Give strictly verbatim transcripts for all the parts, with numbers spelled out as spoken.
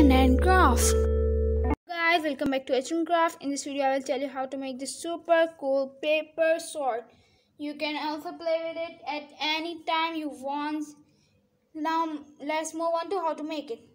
H N Craft. Guys, welcome back to H N Craft. In this video, I will tell you how to make this super cool paper sword. You can also play with it at any time you want. Now, let's move on to how to make it.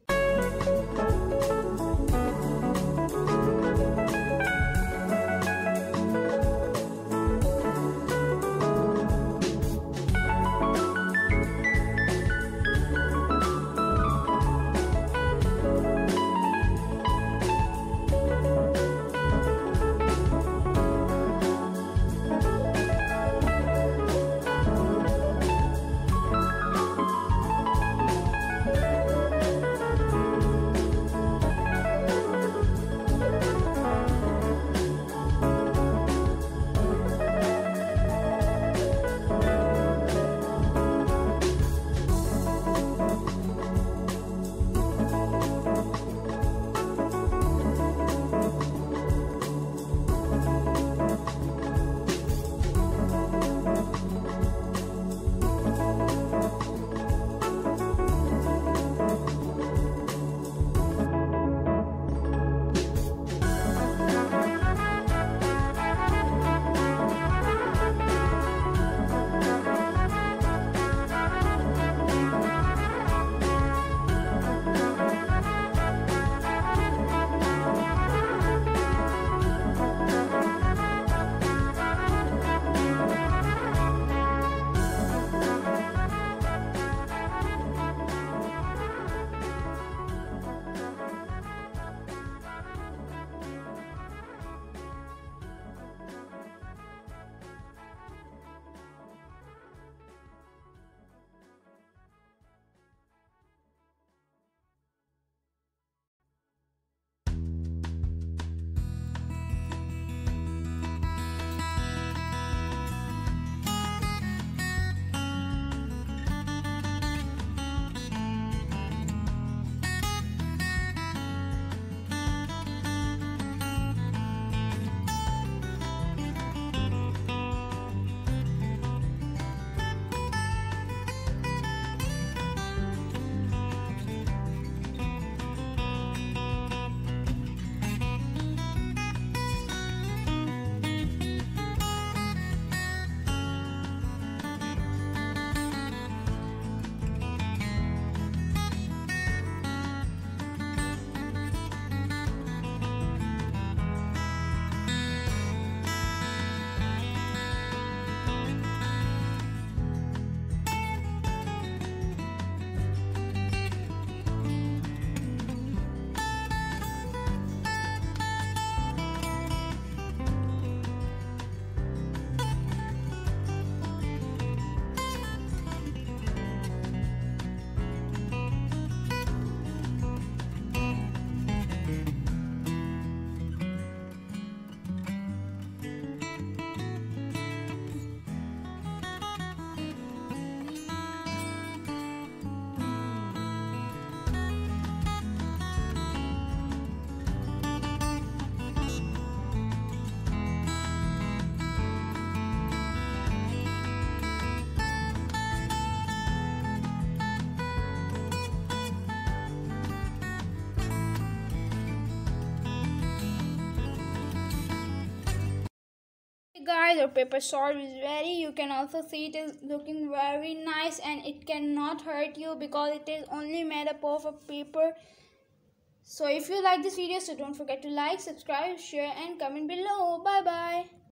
Guys, your paper sword is ready. You can also see it is looking very nice and it cannot hurt you because it is only made up of a paper. So if you like this video, so don't forget to like, subscribe, share and comment below. Bye bye.